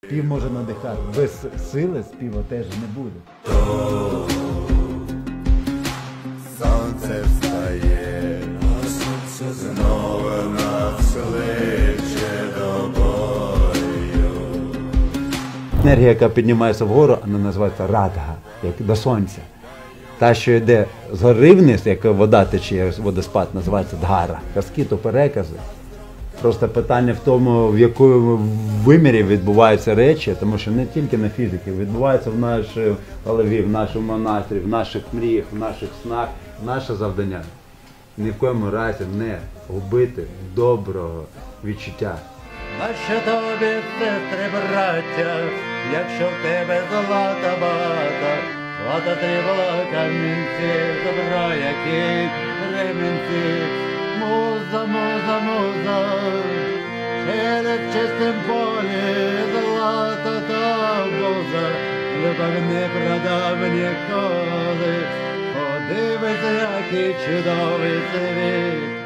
Спів може надихати. Без сили співу теж не буде. Сонце встає, знову нас кличе до бою. Енергія, яка піднімається вгору, вона називається радга, як до сонця. Та, що йде з гори вниз, як вода тече, водоспад, називається дгара. Казки – то перекази. Просто питання в тому, в якому вимірі відбуваються речі, тому що не тільки на фізиці, відбувається в нашій голові, в нашому настрої, в наших мріях, в наших снах. Наше завдання – ні в коєму разі не губити доброго відчуття. Нащо тобі, сестри, браття, якщо в тебе золота багата, злата трібала камінці, добра, які ремінці. Муза, муза, муза, через чистим полі, золота та буза, любов не продав ніколи, подивись, який чудовий світ.